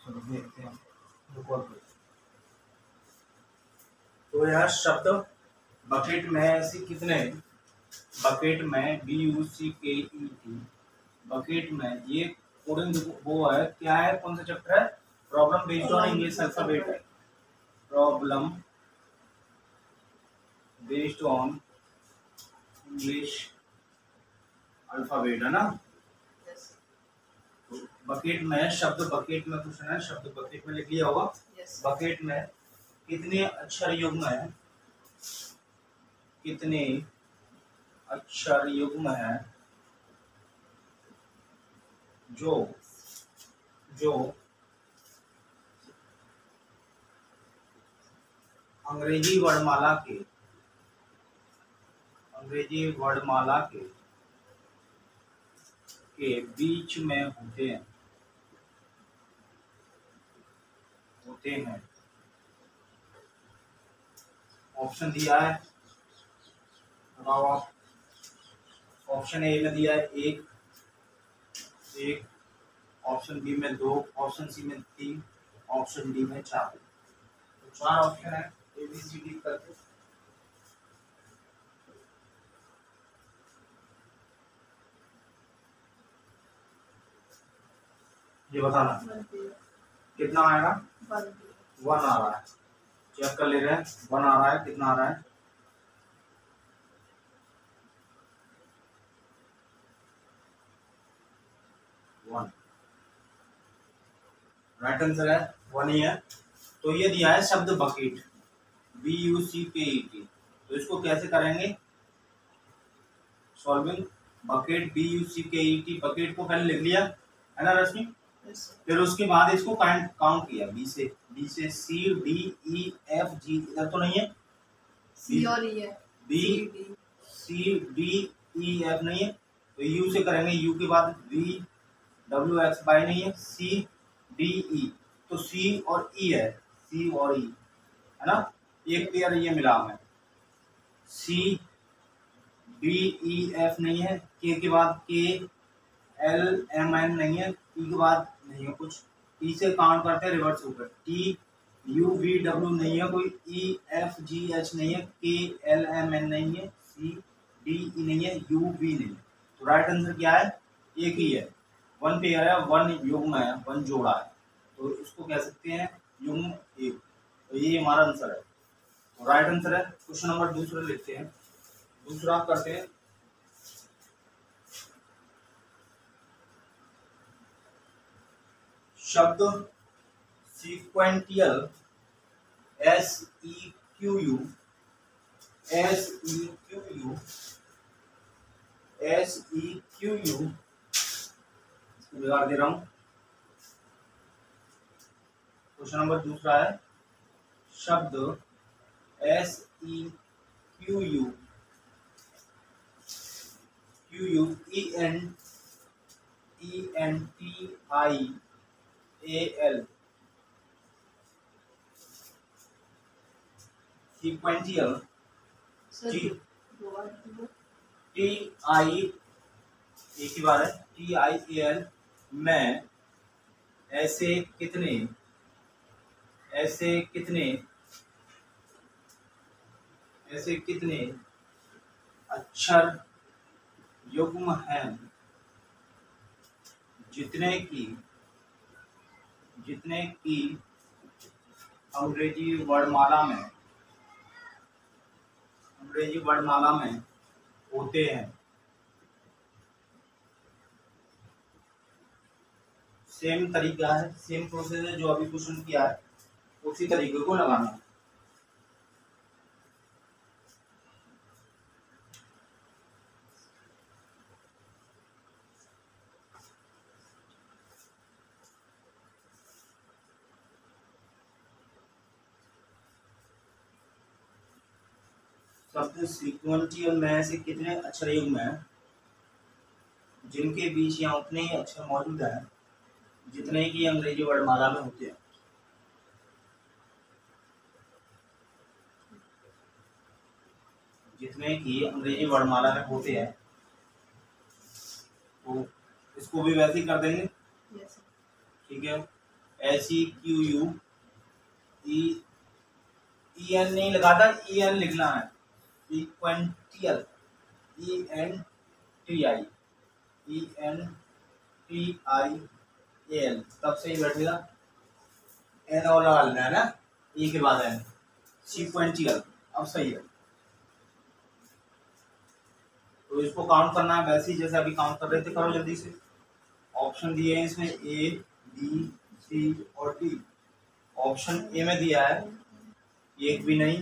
चलो देखते हैं रिकॉर्ड पे। तो यार शब्द बकेट में ऐसे कितने, बकेट में BUCKET, बकेट में ये कोडिंग वो है, क्या है, कौन सा चैप्टर है, problem based on English alphabet है, problem based on English alphabet है ना। तो बकेट में, शब्द बकेट में क्वेश्चन है, शब्द बकेट में लिख लिया होगा। बकेट में कितने अक्षर युग्म है, कितने अक्षर युग्म है जो जो अंग्रेजी वर्णमाला के, अंग्रेजी वर्णमाला के बीच में होते हैं, होते हैं। ऑप्शन दिया है, बताओ आप। ऑप्शन ए में दिया है एक, ऑप्शन बी में 2, ऑप्शन सी में 3, ऑप्शन डी में 4। तो 4 ऑप्शन है ABCD करके। ये बताना कितना आएगा, 1 आ रहा है। चेक कर ले रहे हैं, 1 आ रहा है, कितना आ रहा है, 1। राइट आंसर है 1 ही है। तो ये दिया है शब्द बकेट, BUCKET। तो इसको कैसे करेंगे सॉल्विंग, बकेट BUCKET, बकेट को पहले लिख लिया है ना रश्मि, फिर उसके बाद इसको काउंट किया, बी से C D E F G, इधर तो नहीं है, C और E है, B C D E F नहीं है, तो U से करेंगे, U के बाद V W X Y नहीं है, C D E, तो C और E है, C और E है ना, एक पेयर ये मिला है। C D E F नहीं है, K के बाद K L M N नहीं है, T के बाद नहीं है कुछ, T से काउंट करते हैं रिवर्स होकर, T U V W नहीं है कोई, E F G H नहीं है, K L M N नहीं है, C D E नहीं है, U V नहीं है। तो राइट आंसर क्या है, एक ही है, 1 पेयर है, 1 युग्म है, 1 जोड़ा है, तो इसको कह सकते हैं युग्म 1। तो ये हमारा आंसर है, तो राइट आंसर है। क्वेश्चन नंबर दूसरा लिखते हैं, दूसरा करते हैं। शब्द सीक्वेंटियल SEQU, इसको बिगाड़ दे रहा हूं। क्वेश्चन नंबर दूसरा है, शब्द SEQU ENTIAL, सीक्वेंटियल TI, एक ही बार है, TIAL में ऐसे कितने अक्षर युग्म हैं जितने की अंग्रेजी वर्णमाला में होते हैं। सेम तरीका है, सेम प्रोसेस है जो अभी क्वेश्चन किया है, उसी तरीके को लगाना है। शब्द सीक्वेंटियल में से कितने अक्षर युग्म हैं जिनके बीच यहाँ उतने ही अक्षर मौजूद हैं जितने की अंग्रेजी वर्णमाला में होते हैं। जितने की अंग्रेजी वर्णमाला में होते हैं, तो इसको भी वैसे ही कर देंगे, ठीक है। SEQU ई EN नहीं लगाता, EN लिखना है, इक्वेंटियल, ENTIAL, तब सही बैठेगा। एन और लगा लेना है ना, ई के बाद एन, सीक्वेंटियल, अब सही है। तो इसको काउंट करना है वैसे ही जैसे अभी काउंट कर रहे थे, करो जल्दी से। ऑप्शन दिए हैं इसमें A, B, C और D। ऑप्शन ए में दिया है एक भी नहीं,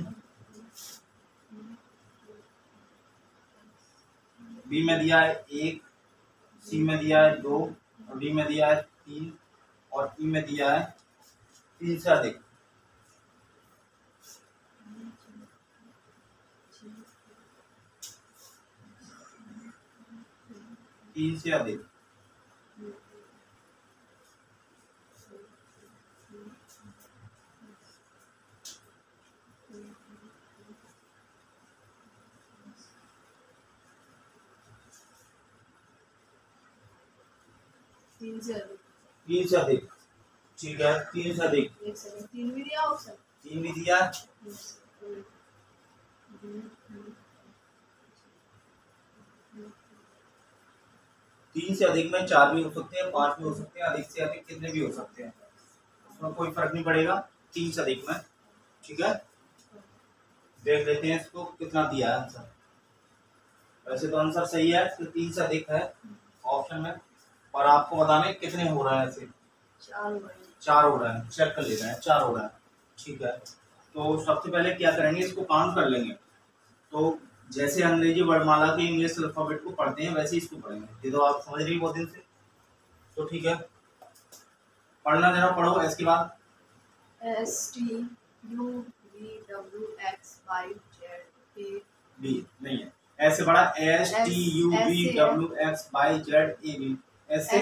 बी में दिया है एक, सी में दिया है दो, और डी में दिया है तीन, और ई में दिया है तीन से अधिक। तीन से अधिक, तीन से अधिक, तीन से अधिक, ठीक है, तीन से अधिक। एक सेकंड, तीन भी दिया ऑप्शन, तीन भी दिया, तीन से अधिक में चार भी हो सकते हैं, पांच भी हो सकते हैं, अधिक से अधिक कितने भी हो सकते हैं, उसमें कोई फर्क नहीं पड़ेगा, तीन से अधिक में। ठीक है, देख लेते हैं इसको कितना दिया है आंसर। वैसे तो आंसर सही है, तो तीन से अधिक है ऑप्शन में, और आपको बताने कितने हो रहे हैं। ऐसे चार हो रहे हैं, चेक कर ले रहे हैं, चार हो रहे हैं। ठीक है, तो सबसे पहले क्या करेंगे, इसको काउंट कर लेंगे। तो जैसे अंग्रेजी वर्णमाला के इंग्लिश अल्फाबेट को पढ़ते हैं वैसे इसको पढ़ेंगे। ये तो आप समझ रही बहुत दिन से, तो ठीक है, पढ़ना जरा, पढ़ो। इसके बाद STUVWXYZAB नहीं है, ऐसे बड़ा STUVWXYZAB, ऐसे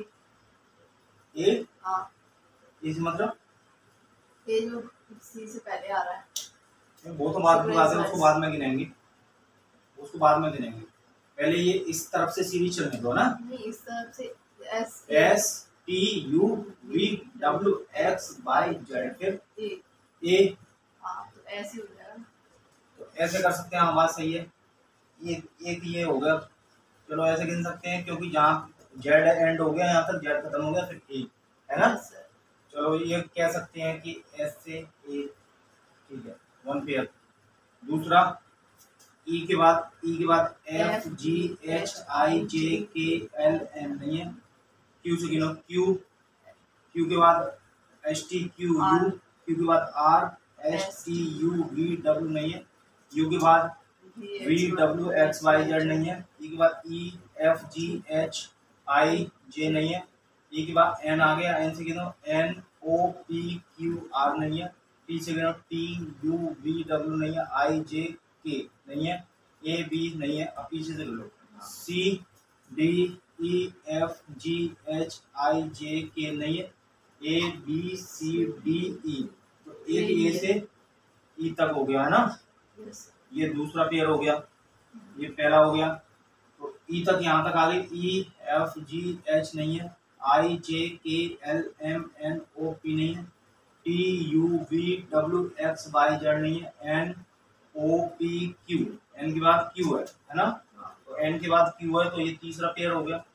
ए, हाँ, इस मतलब ये जो सी से पहले आ रहा है, वो तो बाद में आते हैं, उसको बाद में गिनेंगे, उसको बाद में गिनेंगे। पहले ये इस तरफ से सीधी चलने दो ना, नहीं इस तरफ से STUVWXYZ, फिर ए, हाँ, तो ऐसे हो जाएगा, तो ऐसे कर सकते हैं। हाँ, बात सही है। एक ये हो गया, चलो ऐसे गिन सकते हैं, क्योंकि जहाँ जेड एंड हो गया, यहाँ तक जेड खत्म हो गया, फिर ए है ना। चलो ये कह सकते हैं कि एस से ए, ठीक है, वन पेयर। दूसरा ई के बाद F G H I J K L M नहीं है, क्यू से गिनो, क्यू के बाद S T Q U, Q के बाद R S T U V W नहीं है, यू के बाद V W X Y Z नहीं है, ई के बाद ई F G H I J नहीं है, ई के बाद एन आ गया, एन से गिनो N O P Q R नहीं है, टी से गिनो टी यू वी डब्ल्यू नहीं है, आई जे के नहीं है, ए बी नहीं है, अब पीछे से लो, C D E F G H I J K नहीं है, ए बी सी डी ई, तो एक ए से ई तक हो गया है ना, ये दूसरा पेयर हो गया, ये पहला हो गया, तो ई तक यहाँ तक आ गई, ई एफ जी एच नहीं है, I J K L M N O P नहीं है, T U V W X Y Z नहीं है, N O P Q, N के बाद क्यू है ना, तो एन के बाद क्यू है, तो ये तीसरा पेयर हो गया,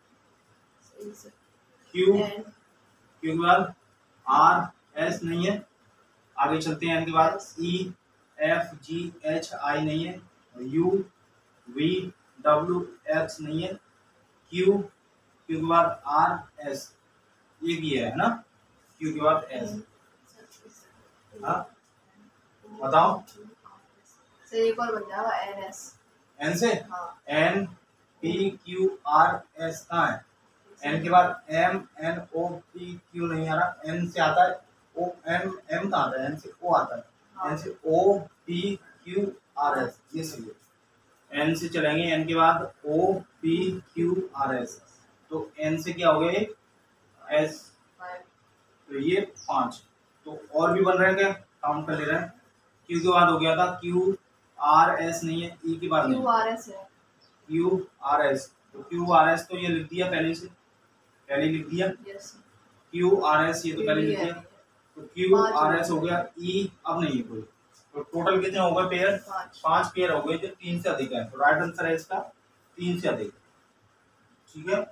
क्यू के बाद आर एस नहीं है, आगे चलते हैं, एन के बाद ई एफ जी एच आई नहीं है, यू वी डब्ल्यू एक्स नहीं है, क्यू के बाद आर एस, ये भी है ना, क्यू के बाद एस। हाँ बताओ, एक और बन जाएगा एन एस, एन से N P Q R S कहाँ है, एन के बाद M N O P Q नहीं आ रहा, एन से आता है ओ, एम एम कहाँ आता है, एन से ओ आता है, एन से O P Q R S, ये सही है। एन से चलेंगे, एन के बाद O P Q R S, तो एन से क्या हो गया, एस, तो ये 5, तो और भी बन रहे हैं क्या, काउंट कर ले रहे हैं। क्यू के बाद हो गया था क्यू आर एस नहीं है, ई के बाद क्यू आर एस है, क्यू आर एस, तो क्यू आर एस तो ये लिख दिया पहले से, पहले लिख दिया, क्यू आर एस, ये तो पहले लिख दिया, तो क्यू आर एस हो गया। ई अब नहीं है कोई, तो टोटल कितने हो गए पेयर? 5 पेयर हो गए जो 3 से अधिक है, तो राइट आंसर है इसका 3 से अधिक। ठीक है,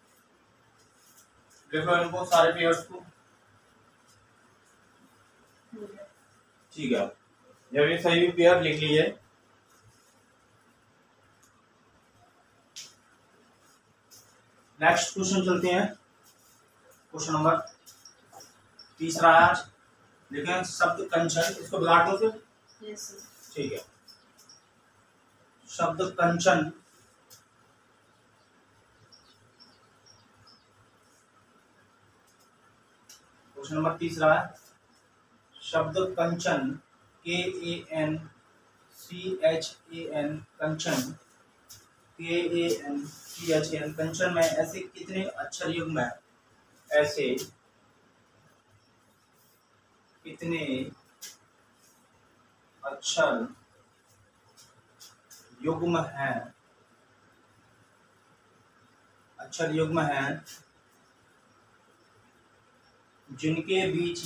देख लो इनको सारे पेयर्स को। ठीक है, जब ये सही पेयर लिख लिए, नेक्स्ट क्वेश्चन चलते हैं। क्वेश्चन नंबर तीसरा है आज, देखें शब्द कंचन, इसको बिगाड़ दो फिर। यस ठीक है, शब्द कंचन, क्वेश्चन नंबर तीसरा है, शब्द कंचन, KANCHAN, कंचन, KANCHAN, कंचन में ऐसे कितने अक्षर युग्म है? ऐसे कितने अक्षर युग्म हैं? अक्षर युग्म हैं जिनके बीच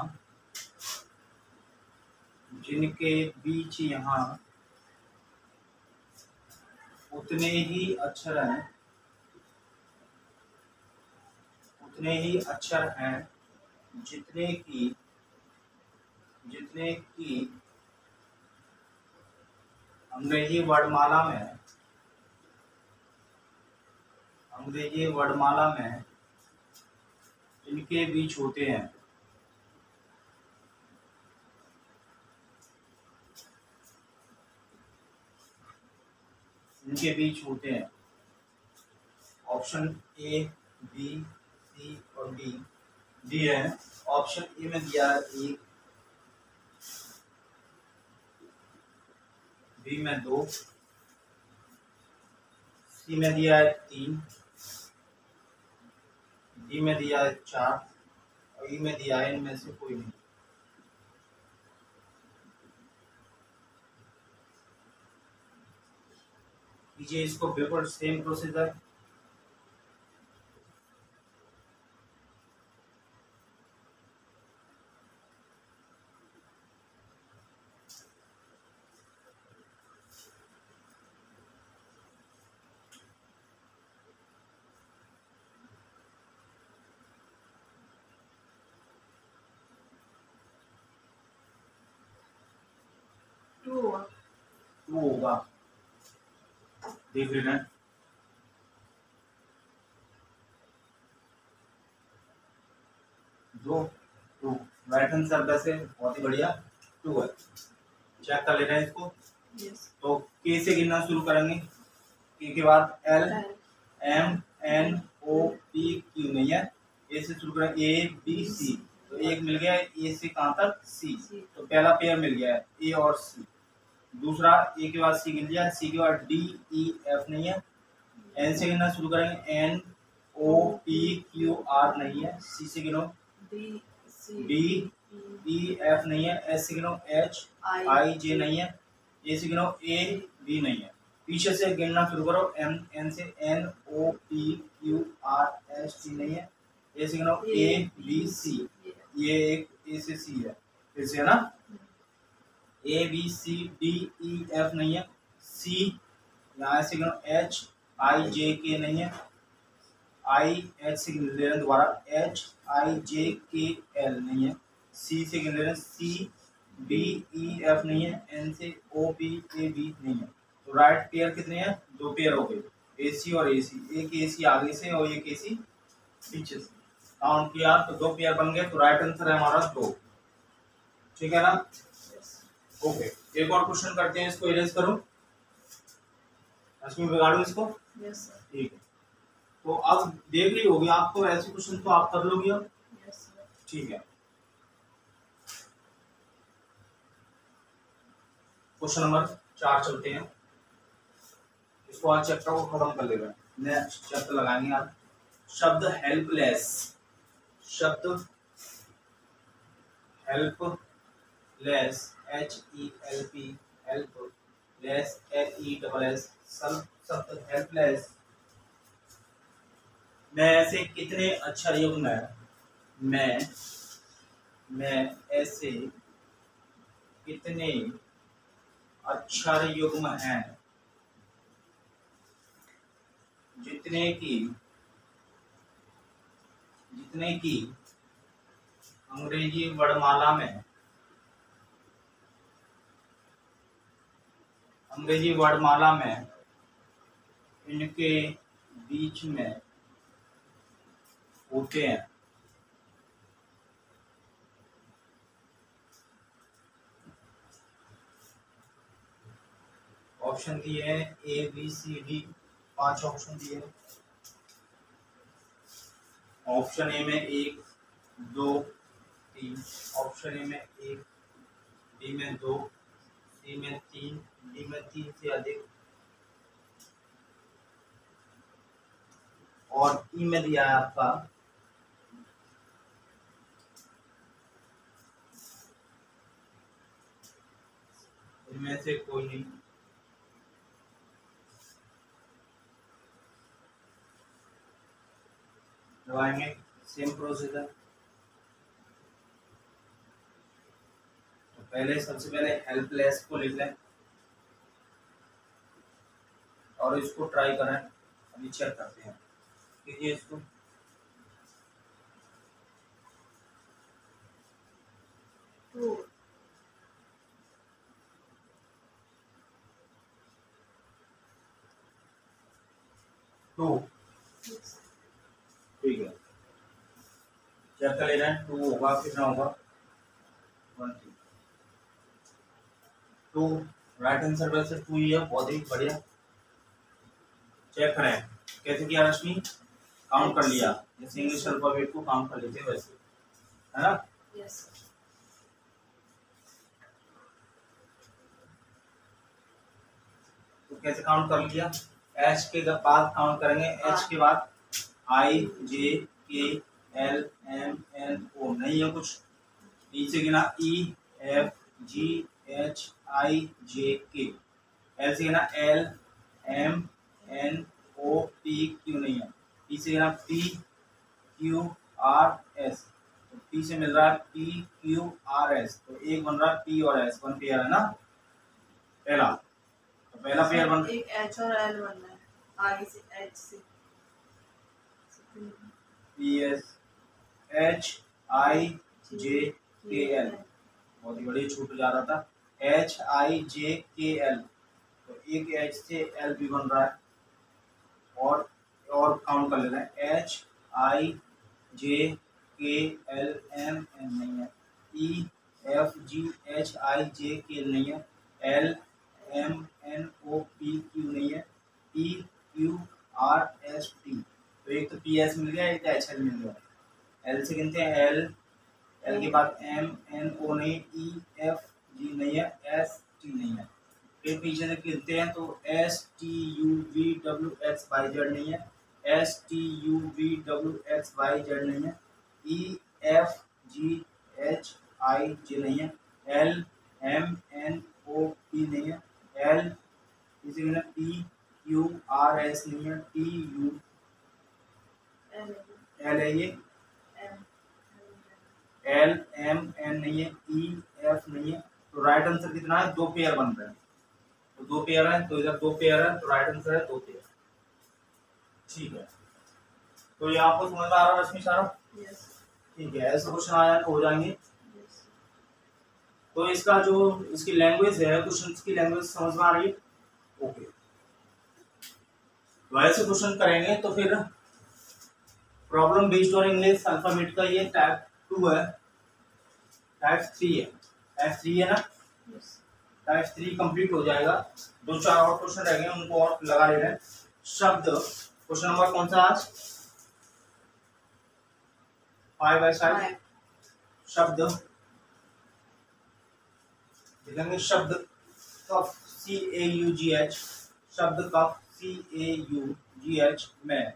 यहाँ उतने ही अक्षर हैं जितने की अंग्रेजी वर्णमाला में इनके बीच होते हैं। इनके बीच होते हैं। ऑप्शन ए, बी, सी और डी दिए हैं। ऑप्शन ए में दिया है 1, बी में 2, सी में दिया है 3, डी में दिया है 4 और ई में दिया है इनमें से कोई नहीं। कीजिए इसको, बिल्कुल सेम प्रोसीजर। टू होगा, देख लेना। दो, टू राइट आंसर, वैसे बहुत ही बढ़िया 2 है। चेक कर लेना इसको। यस तो के से गिनना शुरू करेंगे, के के बाद L, M, N, O, P, Q नहीं है। ए से शुरू करें, ए, बी, सी, तो एक मिल गया। ए से कहाँ तक? सी, तो पहला पेयर मिल गया है ए और सी। दूसरा ए के बाद सी गिन लिया, सी के बाद डी, ई, एफ नहीं है। एन से गिनना शुरू करेंगे, N, O, P, Q, R नहीं है। सी से गिनो, डी, ई, एफ नहीं है। एस से गिनो, एच, आई, जे नहीं है। ए से गिनो, ए, बी नहीं है। पीछे से गिनना शुरू करो, एम, एन से N, O, P, Q, R, S, T नहीं है। ए से गिनो, ए, बी, सी, ये एक ए से सी है, फिर से है ना। A, B, C, D, E, F नहीं है। सी यहाँ से गिनो, एच, आई, जे, के नहीं है। आई, एच से गिन ले रहे हैं दोबारा, H, I, J, K, L नहीं है। सी से गिन ले रहे हैं, सी, डी, ई, एफ नहीं है। एन से ओ, पी, ए, बी नहीं है। तो राइट पेयर कितने हैं? 2 पेयर हो गए, ए सी और ए सी। एक ए सी आगे से और एक ए सी पीछे से काउंट किया तो 2 पेयर बन गए। तो राइट आंसर है हमारा 2। ठीक है ना? ओके, एक और क्वेश्चन करते हैं, इसको इरेज करो, इसमें बिगाड़ो इसको। यस सर ठीक है, तो अब देख रही होगी आपको, ऐसे क्वेश्चन तो आप कर लोगे अब। यस सर ठीक है, क्वेश्चन नंबर 4 चलते हैं। इसको आज चैप्टर को खत्म कर लेगा, नेक्स्ट चैप्टर लगाएंगे आज। शब्द हेल्पलेस, शब्द हेल्पलेस, HELP, हेल्पलेस, LESS, शब्द हेल्पलेस में ऐसे कितने अक्षर युग्म है? में ऐसे कितने अक्षर युग्म हैं जितने की अंग्रेजी वर्णमाला में इनके बीच में होते हैं। ऑप्शन दिए हैं ABCD, 5 ऑप्शन दिए हैं। ऑप्शन ए में 1 2 3, ऑप्शन ए में 1, बी में 2, सी में 3, डी में 3 से अधिक और ई में दिया है आपका इनमें से कोई नहीं। लगाएंगे सेम प्रोसीजर। तो सबसे पहले हेल्पलेस को लिख लें और इसको ट्राई करें। अभी चेक करते हैं, कीजिए इसको। टू ठीक है, चेक कर ले रहे हैं। 2 होगा, कितना होगा 20। 2 राइट आंसर वैसे 2 ही है, बहुत ही बढ़िया। चेक करें कैसे किया रश्मि, काउंट कर लिया जैसे इंग्लिश अल्फाबेट को काउंट कर लेते वैसे, है ना। यस तो कैसे काउंट कर लिया, एच के बाद काउंट करेंगे, एच के बाद I J K L M N O नहीं है कुछ, नीचे गिना E F G H I J K, L से गिना L M N O P Q नहीं है, P से गिना P Q R S, तो P से मिल रहा है P Q R S, तो एक बन रहा है P और S, वन पेयर है ना पहला। तो पहला पेयर बन एक H और L बनना है, आगे से H से P S H I J K L, बहुत ही बढ़िया, छूट जा रहा था H I J K L, तो एक H से L भी बन रहा है और काउंट कर लेते हैं H I J K L M N नहीं है, E F G H I J K L नहीं है, L M N O P Q नहीं है, P Q R S T, तो एक तो P S मिल गया, एक H L मिल गया। L से गिनते हैं, L के बाद M N O नहीं, E F G नहीं है, S T नहीं है। फिर पीछे से गिनते हैं तो S T U V W X Y Z नहीं है, S T U V W X Y Z नहीं है, E F G H I J नहीं है, L M N O P नहीं है, L इसे गिना P Q R S नहीं है, T U L है ये, L M N नहीं है, E F नहीं है, तो राइट आंसर कितना है, 2 पेयर बन रहे हैं। तो 2 पेयर है, तो इधर 2 पेयर है, तो राइट आंसर है 2 पेयर। ठीक है, तो ये आपको समझ में आ रहा है रश्मि सारा? ठीक है, ऐसा क्वेश्चन आया तो हो जाएंगे। तो इसका जो इसकी लैंग्वेज है, क्वेश्चन की लैंग्वेज समझ में आ रही है? ओके, तो ऐसे क्वेश्चन करेंगे तो फिर problem based on English alphabet का ये टाइप 2 है, टाइप 3 है, टाइप 3 है ना, टाइप 3 कंप्लीट हो जाएगा। 2-4 और क्वेश्चन रह गए, उनको और लगा ले रहे हैं। शब्द क्वेश्चन नंबर कौन सा आज, 5 है शायद। शब्द लिखेंगे, शब्द कफ CAUGH, शब्द कफ CAUGH में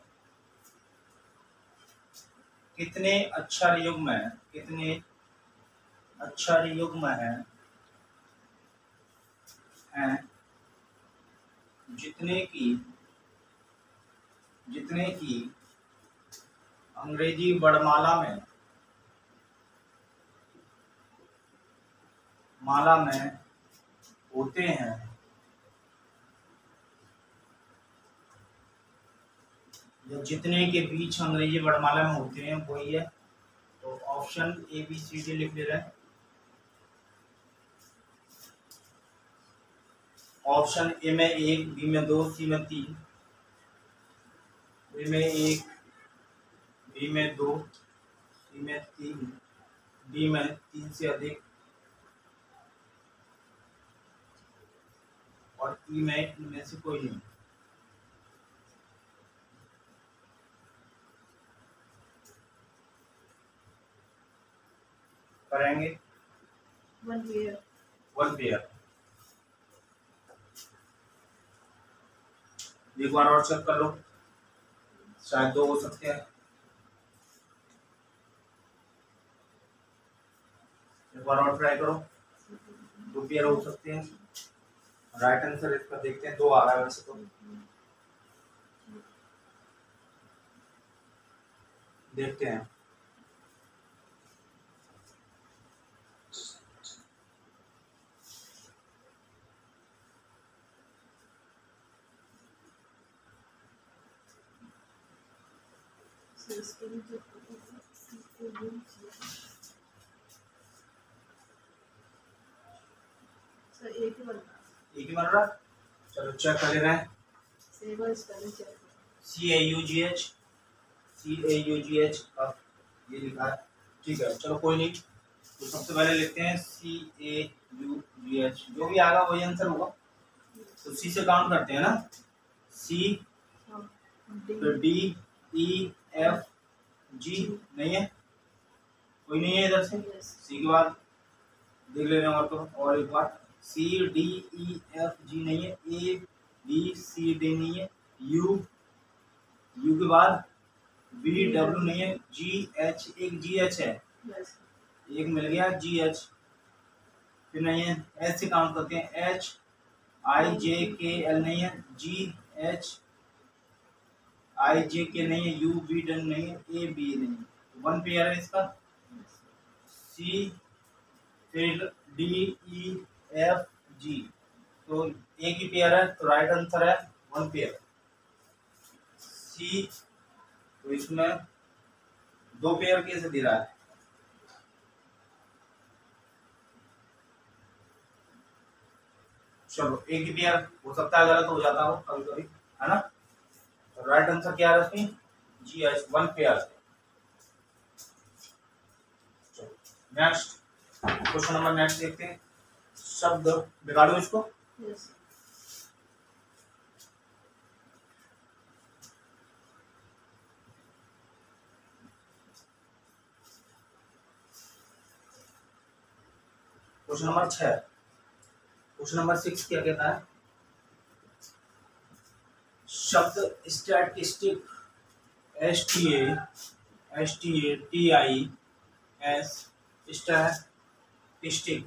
कितने अक्षर युग्म है, कितने अक्षर युग्म हैं जितने की अंग्रेजी वर्णमाला में माला में होते हैं या जितने के बीच अंग्रेजी वर्णमाला में होते हैं वही है। तो option A B C D लिख ले रहे हैं। ऑप्शन ए में 1, बी में 2, सी में 3, ए में 1, बी में 2, सी में 3, डी में 3 से अधिक और ई में इनमें से कोई नहीं। करेंगे 1 पेयर। 1 पेयर। एक बार और चेक कर लो, शायद 2 हो सकते हैं। एक बार और ट्राई करो, 2 पेयर हो सकते हैं। राइट आंसर इसका देखते हैं, 2 आ रहा है वैसे तो। देखते हैं। सर इसके लिए जो सर एक ही बनना एक ही बन रहा। चलो चेक कर ले रहे हैं। सेवा स्पेलिंग चेक CAUGH, CAUGH ये लिखा है। ठीक है, चलो कोई नहीं। तो सबसे पहले लिखते हैं CAUGH, जो भी आएगा वही आंसर होगा। तो सी से काउंट करते हैं ना। C, D, E, F, G नहीं है, कोई नहीं है इधर से। सी के बाद देख ले रहे हैं और तो और एक बार C, D, E, F, G नहीं है, A, B, C, D नहीं है, U के बाद B, W नहीं है, G, H, एक G, H है, एक मिल गया G, H, फिर नहीं है। S से काउंट करते हैं, H, I, J, K, L नहीं है, G, H, I, J, K नहीं है, U, V, W नहीं है, A, B नहीं है। 1 पेयर है इसका। C, फिर D, E, F, G, तो एक ही पेयर है, तो राइट आंसर है 1 पेयर। C, तो इसमें 2 पेयर कैसे दे रहा है? चलो एक ही पेयर हो सकता है, गलत हो जाता हो कभी कभी, है ना। तो राइट आंसर क्या है इसमें? GH, 1 pair. चलो नेक्स्ट क्वेश्चन नंबर नेक्स्ट देखते हैं। शब्द बिगाड़ो इसको। Yes question number 6। Question number 6 क्या कहता है? शब्द स्टैटिस्टिक, स्टैटिस्टिक,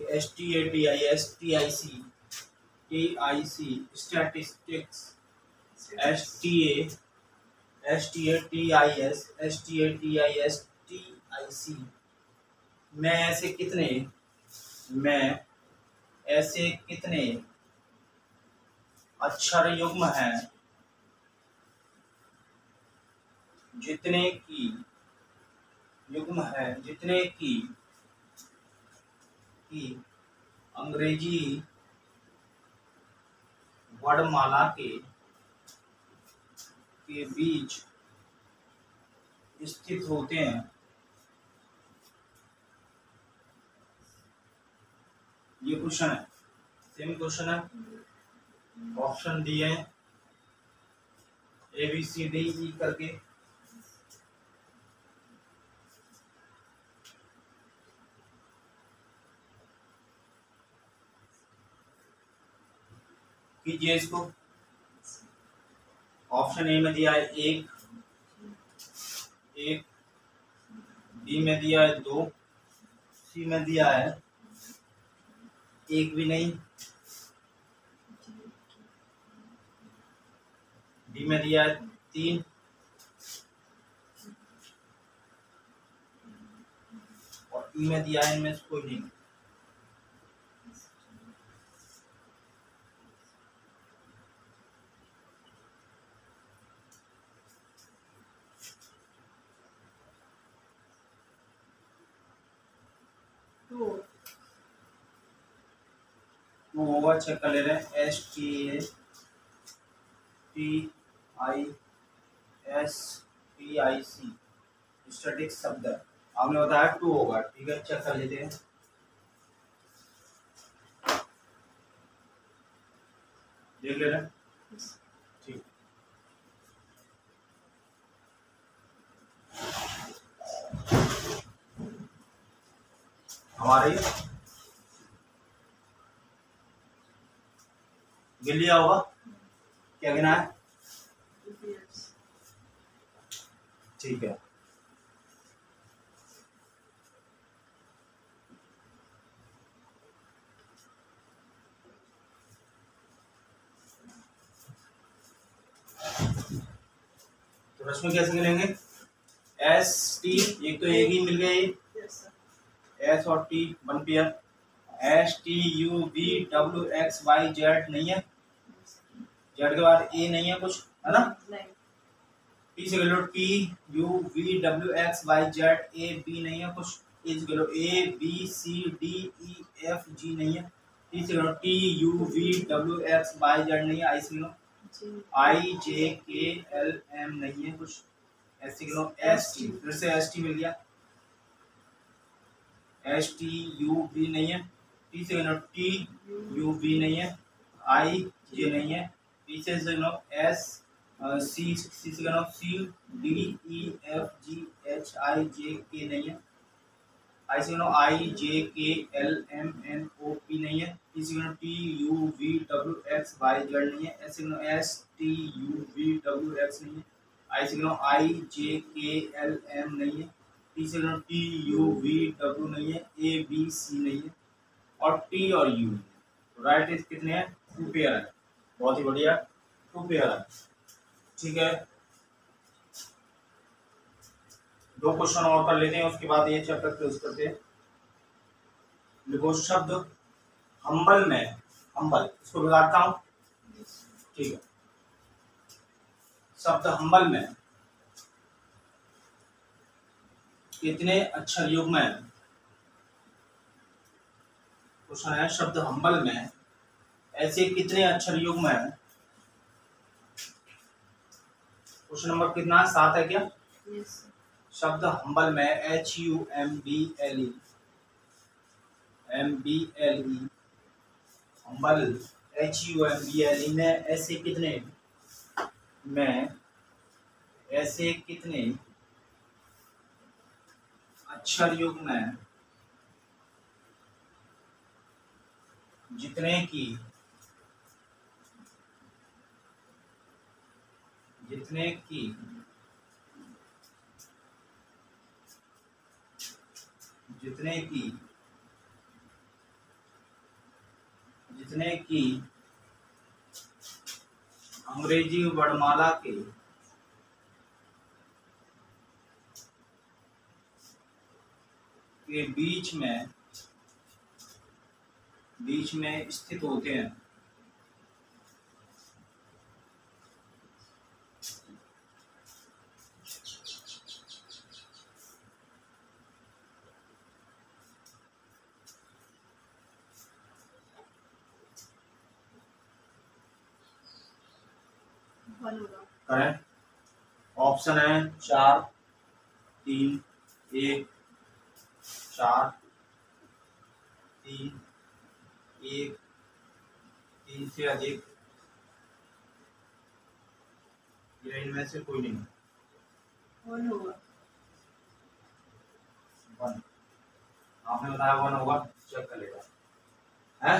स्टैटिस्टिक्स, STATIC में ऐसे कितने अक्षर युग्म हैं जितने की अंग्रेजी वर्णमाला के बीच स्थित होते हैं। ये क्वेश्चन है, सेम क्वेश्चन है। ऑप्शन दिए हैं ABCDE करके। कीजिए इसको। ऑप्शन ए में दिया है 1, बी में दिया है 2, सी में दिया है 1 भी नहीं, डी में दिया है 3 और ई में दिया है इनमें से कोई नहीं। टू होगा, चेक कर ले रहे हैं। S T A T I S T I C static शब्द है, आपने बताया टू होगा, ठीक है चेक कर लेते हैं। देख ले रहे हैं, ठीक। हमारे गिन लिया होगा, क्या गिना है, ठीक है। तो रश्मि कैसे गिनेंगे, एस टी, एक तो एक ही मिल गया, ये एस और T one pair, S T U V W X Y Z नहीं है, जेड के बाद ए नहीं है कुछ, है ना, टी से लो T U V W X Y Z, A B नहीं है कुछ, ए से लो A B C D E F G नहीं है, टी से लो T U V W X Y Z नहीं है, आई से लो I J K L M नहीं है कुछ, एस से लो एस टी, फिर से एस टी मिल गया, एस टी यू वी नहीं है, टी से लो टी यू वी नहीं है, आई जे नहीं है, टी से लो एस सी सी से लो C D E F G H I J K नहीं है, आई से लो I J K L M N O P नहीं है, टी से लो T U V W X Y Z नहीं है, एस से लो S T U V W X नहीं है, आई से लो I J K L M नहीं है, टी से लो टी यू वी डब्ल्यू नहीं है, ए बी सी नहीं है, और टी और यू। तो राइट इज कितने हैं, टू पेयर है, बहुत ही बढ़िया, टू पेयर है, ठीक है। दो क्वेश्चन और कर लेते हैं, उसके बाद ये चैप्टर क्लोज करते हैं। देखो शब्द हम्बल में, हम्बल इसको बिगाड़ता हूं, ठीक है। शब्द हम्बल में कितने अक्षर युग्म है, क्वेश्चन है शब्द हम्बल में ऐसे कितने अक्षर युग्म है। क्वेश्चन नंबर कितना, 7 है क्या। शब्द हम्बल में H U M B L E humble H U M B L E में ऐसे कितने अक्षर युग्म है जितने की अंग्रेजी वर्णमाला के बीच में स्थित होते हैं। करें, ऑप्शन है 4 3 1 4 3 1 3 से अधिक, या इनमें से कोई नहीं। 1 होगा, 1 आपने बताया 1 होगा, चेक कर लेगा है।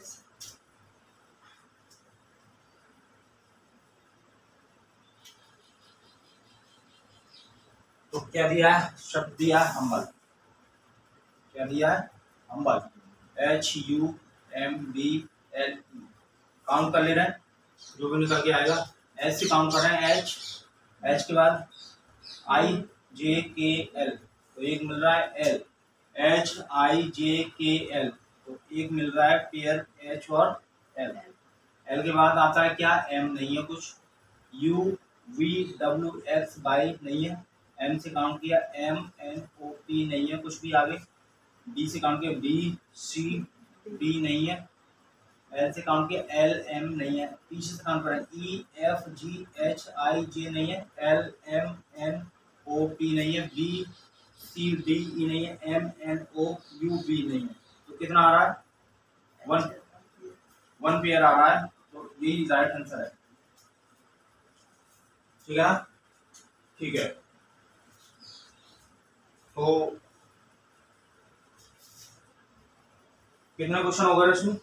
तो क्या दिया है, शब्द दिया है हम्बल, क्या दिया है humble, H U M B L E, count कर ले रहे हैं, जो भी निकल के आएगा एच से काउंट कर रहे हैं, एच के बाद आई जे के एल, तो एक मिल रहा है L, H I J K L, तो एक मिल रहा है पेयर एच और एल, एल के बाद आता है क्या, एम नहीं है कुछ, U V W X Y नहीं है, एम से काउंट किया, एम एन ओ पी नहीं है कुछ भी आगे, डी से काउंट किया, बी सी डी नहीं है, एल से काउंट किया, एल एम नहीं है, पीछे से काउंट करें, ई F G H I J नहीं है, L M N O P नहीं है, बी सी डी ई नहीं है, M N O U B नहीं है। तो कितना आ रहा है? वन पेयर आ रहा है। तो यही राइट आंसर है। ठीक है ना? ठीक है, तो कितने क्वेश्चन हो गए इसमें?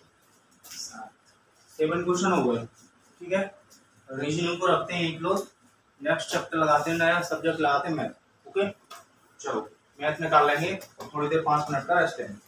7 क्वेश्चन हो गए। ठीक है, रीजनिंग को रखते हैं क्लोज। नेक्स्ट चैप्टर लगाते हैं, नया सब्जेक्ट लगाते हैं मैथ। ओके, चलो मैथ निकाल लेंगे और थोड़ी देर 5 मिनट का रेस्ट लेंगे।